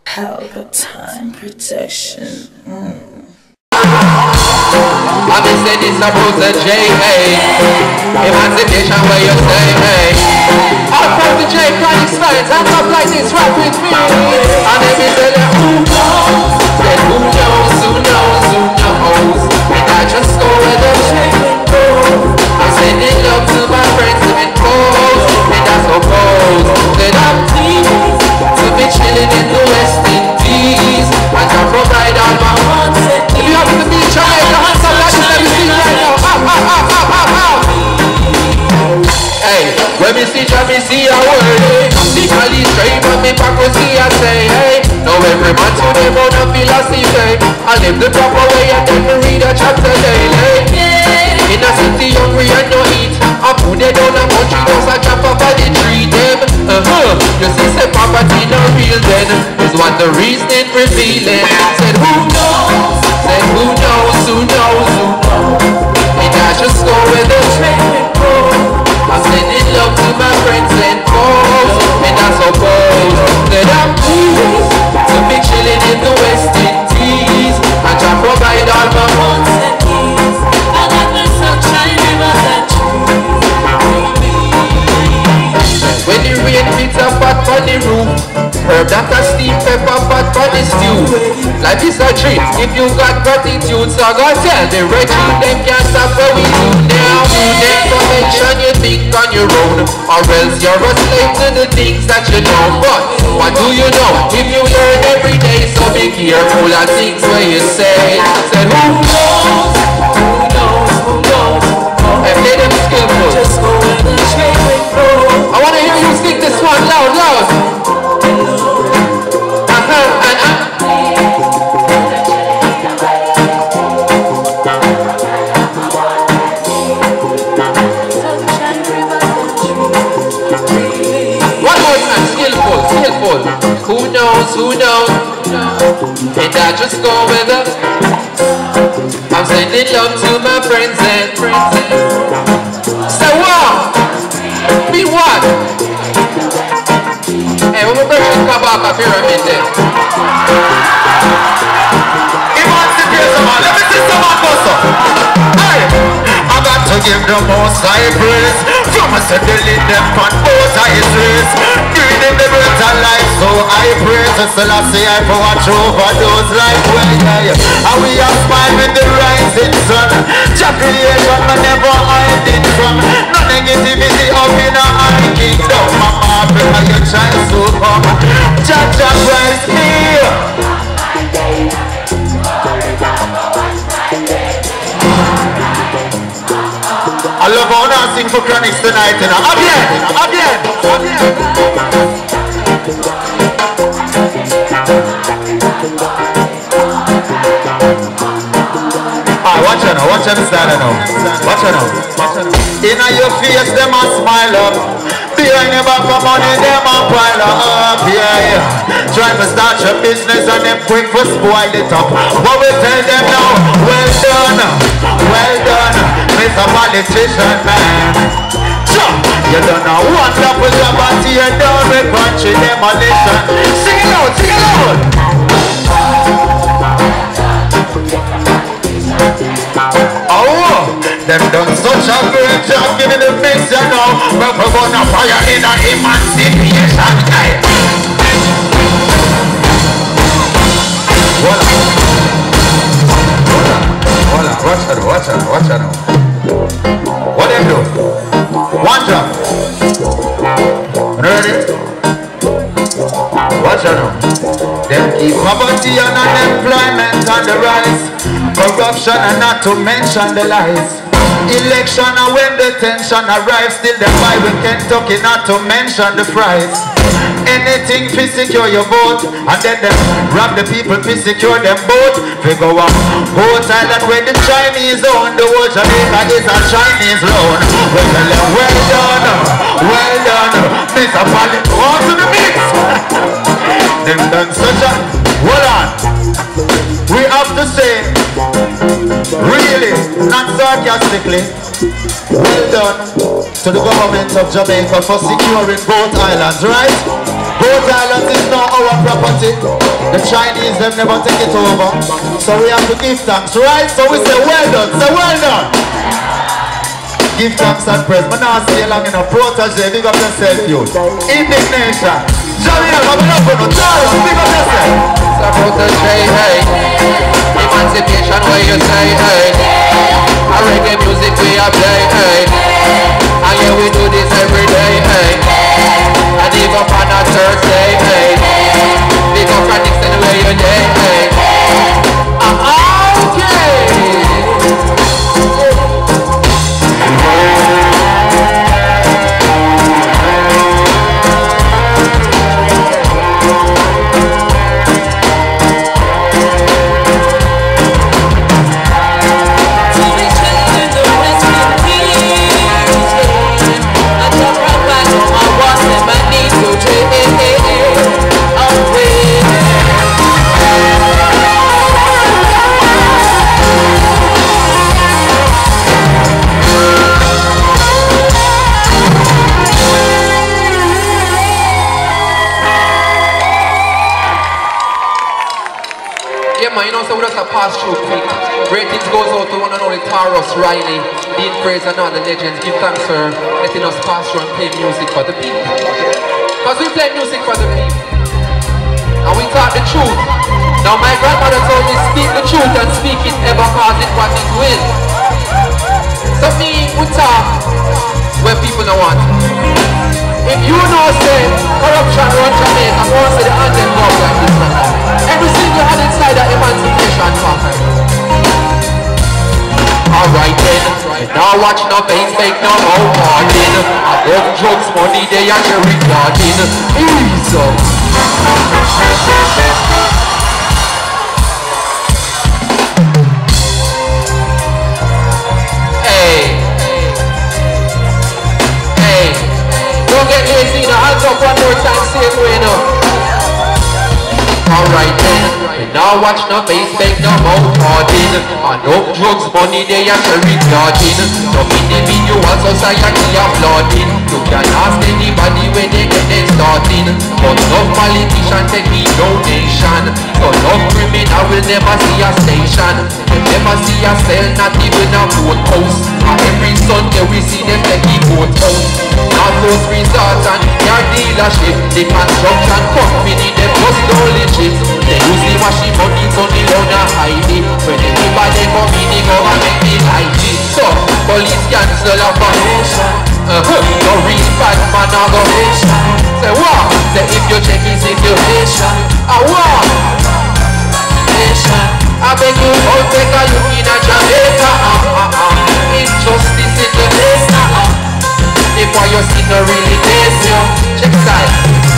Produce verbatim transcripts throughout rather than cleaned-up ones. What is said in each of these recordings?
Palpatine protection. Mm. I've been saying this about the J A Emancipation where you say, hey I'll come to J Kanye Science, I'm up like this, rap with me. And then we tell you, who knows? Then who knows, who knows, who knows? And I just go where the shaking goes. I'm sending love to my friends and foes. And I suppose that I'm pleased to be chilling in the West Indies. And I provide all my wants and needs. If you happen to be in Jamaica, hands up like this, let me see you right now. Ow, ow, ow, ow, ow, ow. Hey, when me see Jah, me see a word. Musically straight, but me back will see I say, hey. Now every man to them own a philosophy. I live the proper way and then me read a chapter daily. In a city hungry and no eat. I put it down a country house and chop up all the tree them. Uh-huh, you see say poverty no real then. Is what the reasoning revealing. Said who knows, said who knows, who knows, who knows. And I just go where the train goes. I'm sending love to my friends and foes. And I suppose that I'm pleased to be chilling in the West Indies. And I provide all my wants and needs. I got the sunshine, rivers and trees. When the rain hits a pot on the roof, herb that a steam pepper pot for the stew. Life is a treat if you got gratitude. So God tell the regime them can't stop what we do now. Information you think on your own, or else you're a slave to the things that you know. But what do you know if you learn every day? So be careful of things where you say. Said who knows, who knows, who knows, and play them skillful. Just go in the train with I want to hear you sing this one loud, loud. Uh-huh, and uh. One more time, skillful, skillful. Who knows, who knows? And I just go with them. I'm sending love to my friends and friends. So what? Be what? Hey, we're going to come back a pyramid there. Emancipation, man. Let me see some of us. Hey, I got to give them most high praise. From us to delete them on both sides. Breathing the breath of life, so I praise. So I say I for watch over those life. Well, yeah, yeah. And we are smiling with the rising sun. Jah creation, I never hiding from. No negativity up in our kingdom. My heart, where your child so come. Jah, Jah, Christ here. I love how I sing for Chronics tonight, you know. Again, again, again. Ah, watch out now, watch out this style now. Watch out now, watch out now. In your face, them a smile up. Behind your back of money, them a pile up, yeah, yeah. Try to start your business and them quick for spoil it up. What we tell them now? Well done, well done, Mister Politician, man. Sure, you done a wonderful job and you're done with country demolition. Sing it out, sing it out. Oh, them done such a great job giving the mix, you know. But we're gonna fire in an emancipation time. Voila. Voila, watch out, watch out, watch out. What them do? One job. Ready? Watch out now. Them keep poverty and unemployment on the rise. Corruption and not to mention the lies. Election and when the tension arrives, still them buy with Kentucky, not to mention the fries. Anything to secure your vote, and then them rob the people to secure them boat. Figure out Boat Island where the Chinese own, the whole Jamaica is a Chinese loan. We tell them well done, well done, Mister Polly, on to the mix. Them done such a, hold on. We have to say, really, not sarcastically, well done to the government of Jamaica for securing both islands, right? Both islands is now our property. The Chinese them never take it over. So we have to give thanks, right? So we say well done, say well done. Give thanks and praise. Man, now say along in a protege, big up yourself, you. Indignation. Jamaica, come up on the Charles, big up yourself. It's a protege, hey. Emancipation, where you say, hey. A reggae music we a play, hey. And yeah, we do this every day, hey. And even on a Thursday, hey. Big up for Dixon, where you day, hey. I'm okay. You know, so we just a pass through quick. Ratings goes out to one and only Taros Riley, Dean Fraser and all the legends. Give thanks for letting us pass through and play music for the people. Because we play music for the people. And we talk the truth. Now my grandmother told me speak the truth and speak it ever cause it what it will. So me, we talk where people don't want. If you know say corruption run Jamaica, I want to say the anthem goes like this one. Every single hand inside that emancipation pocket. Alright then, now watch no face, make no more parting. I got drugs, money, they are regarding. Ease up. Hey. Hey. Don't get lazy now, I'll talk one more time, same way now. Alright then, now watch no face, beg no mouth parting. And no drugs, money they are regarding. No individual society applauding. You can ask anybody when they get them starting. But no politician take me donation. So no criminal will never see a station. They never see a cell, not even a vote house. And every Sunday we see them take the vote house. Now those resorts and their dealership, the construction company, they just don't legit. They use the machine money to the owner hide it. When anybody come in, they go and make me like it. So, police cancel operation. Uh-huh, no real bad man or go. Say what? Say if you check his situation. Ah what? I beg you, don't take a look in a Jamaica. Ah ah ah. Injustice in the place. Ah ah. If what you see no really taste you. Check side.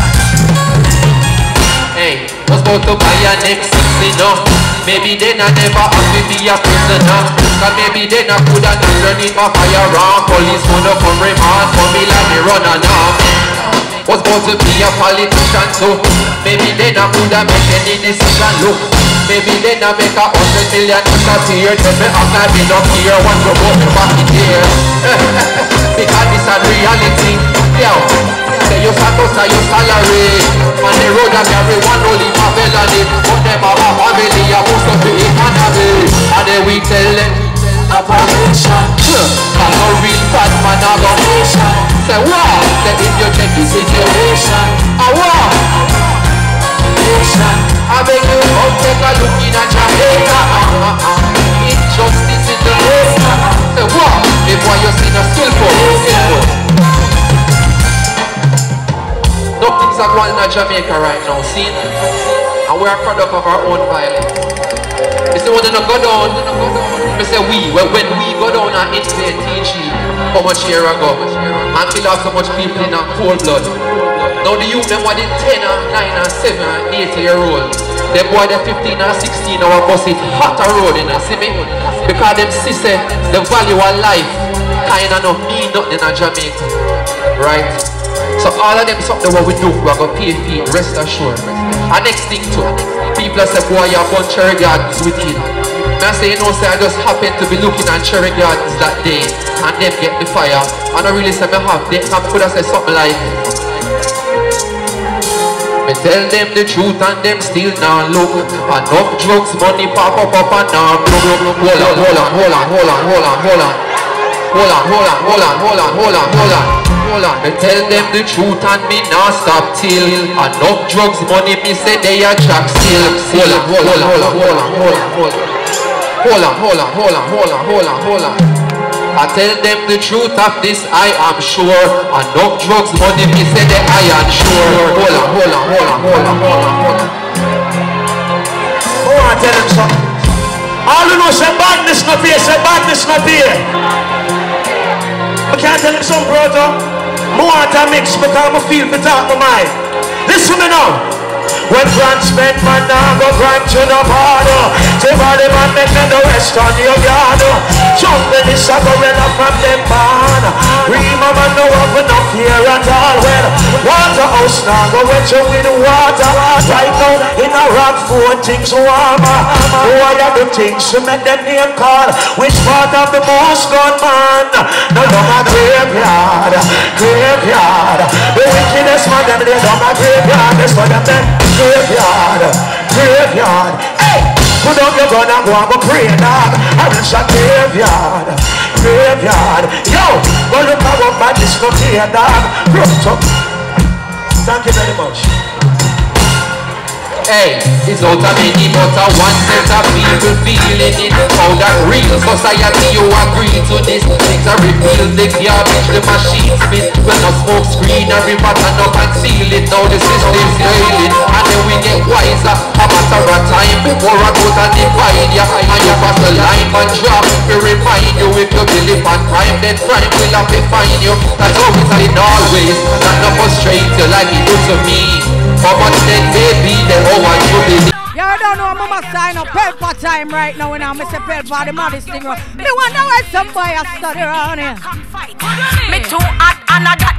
Hey, was about to buy a next sixty now. Maybe then I never have to be a prisoner. Cause maybe then I could have turned it my fire around. Police would have come remand for me like the runner now. Was about to be a politician too. Maybe then I could have make any decision. Look, maybe then I make a hundred million disappear. Tell me I'm not been up here. Want to go me back in here. Because this is reality. Yo, say you start to say your salary. On the road I carry one only my felony. But them are a family, I must have be economy. And then we tell them operation. I'm a real bad man, I'm a nation. Say what? Say if you check the situation. I what? I beg you, come take a look in a Jamaica. uh, uh, uh. Injustice in the race. Say what? If what you see no skillful, skillful. Nothing's are going on in Jamaica right now, see? And we're a product of our own violence. You see, when they don't go down, we say we, well, when we go down and hit the T G, how much year ago, and kill off so much people in a cold blood. Now the youth, them what they ten, nine, seven, eight year old. Them boy they fifteen and sixteen hour bus it hot a road, you know, see me? Because them see say the value of life kinda not mean nothing in Jamaica. Right? So all of them something what we do, we're gonna pay fee, rest assured. And next thing too, people say boy your bunch cherry gardens wicked. I say you know say I just happen to be looking at cherry gardens that day and them get the fire. And I really say me have they have could have said something like Me tell them the truth and them still not look. Enough drugs, money pop up up and now look. Hold on, hold on, hold on, hold on, hold on, hold on. Hold on, hold on, hold on, hold on, hold on, hold on. Hold on. Me tell them the truth and me not stop till enough drugs, money me say they are jack still. Hold on, hold on, hold on, hold on, hold on, hold on. Hold on, hold on, hold on, hold on, hold on, hold on. I tell them the truth of this, I am sure. Enough drugs, money, me say that I am sure. Hold on, hold on, hold on, hold on, hold on, hold on. Oh, I tell them something. All you know say badness not here, say badness not here. I can't tell them something, brother. I want to mix because I feel for talk my mind. Listen to me now. When grand spend man now go grind to the border. Take all the man make them the rest on your yard. Jump in this a gorilla from them barn. Rima man no have enough here at all. Well, Waterhouse now go wet you with water. Right now in a rock food things warmer. Boy have the things to make them name call. Which part of the most gun man? No down a graveyard. Graveyard. The wickedest man them lay down a graveyard. That's what them then. Graveyard, graveyard. Hey, put up your gun and go and go pray, dog. I reach a graveyard, graveyard. Yo, go look at what badness come here, dog. Root up. Thank you very much. Hey, it's not a many but a one set of people feeling it. How that real society you agree to this. Things are revealed, the garbage, the machine spit. When the smoke screen and we pattern up and seal it. Now the system's failing and then we get wiser. A matter of time before I go and divide ya. And you pass the line and drop. We remind you if you believe on crime, then crime will have to find you. That's how it's in always. Not no frustrate you like it do to me. How much then baby, then how much you believe. Yeah, I don't know, I'm gonna sign up Pelpa time right now when I'm Mister Pelpa, the maddest thing. Me wonder why some boy a study around here. Me too hot and I got